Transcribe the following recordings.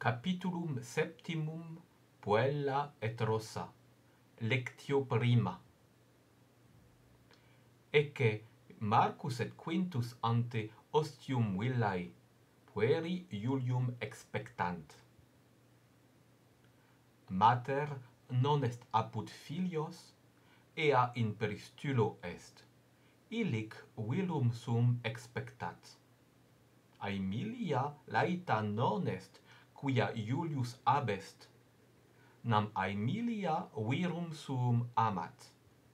Capitulum septimum, PVELLA et ROSA, lectio prima. Ecce Marcus et Quintus ante ostium villae, pueri Iulium expectant. Mater non est apud filios, ea in peristylo est, illic vilum sum expectat. Aemilia laeta non est, quia Iulius abest, nam Aemilia virum sum amat.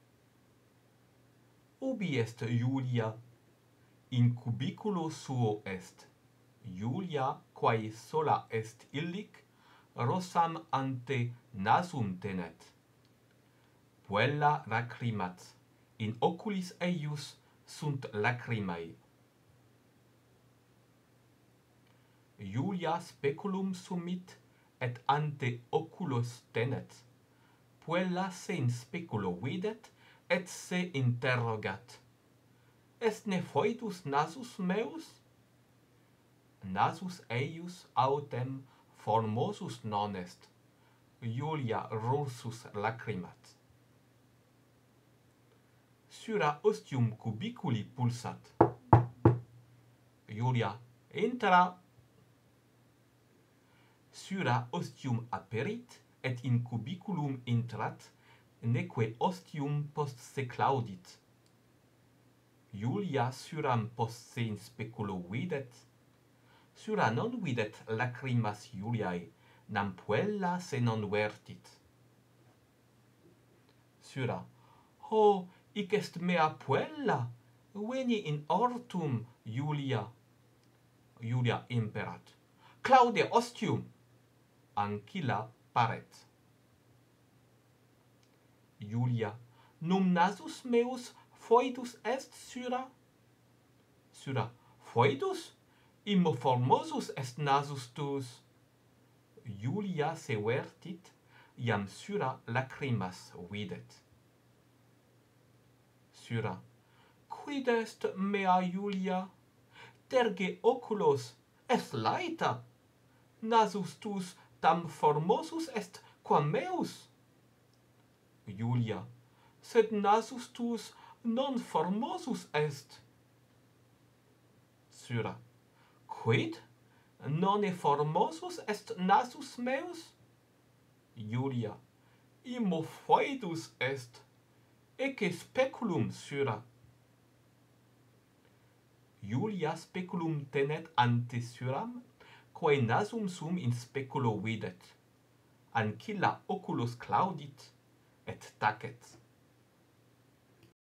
Ubi est Iulia? In cubiculo suo est. Iulia, quae sola est illic, rosam ante nasum tenet. PVELLA lacrimat, in oculis eius sunt lacrimae. Iulia speculum sumit, et ante oculos tenet. PVELLA se in speculo videt, et se interrogat. Est ne foetus nasus meus? Nasus eius autem formosus non est. Iulia rursus lacrimat. Syra ostium cubiculi pulsat. Iulia, entra! Syra ostium aperit, et in cubiculum intrat, neque ostium post se claudit. Iulia syram post se in speculo videt. Syra non videt lacrimas Iuliae, nam PVELLA se non vertit. Syra, ho, hic est mea PVELLA, veni in ortum, Iulia. Iulia imperat. Claude ostium! Ancilla paret. Iulia, num nasus meus foetus est, Syra? Syra, foetus? Immo formosus est nasus tuus. Iulia se vertit, iam Syra lacrimas videt. Syra, quid est mea Iulia? Terge oculos, est laeta. Nasus tuus tam formosus est quam meus. Iulia, sed nasus tuus non formosus est. Syra, quid? Nonne formosus est nasus meus? Iulia, immo foetus est. Ecce speculum, Syra. Iulia speculum tenet ante Syram, quae nasum sum in speculo videt. Ancilla oculos claudit, et tacet.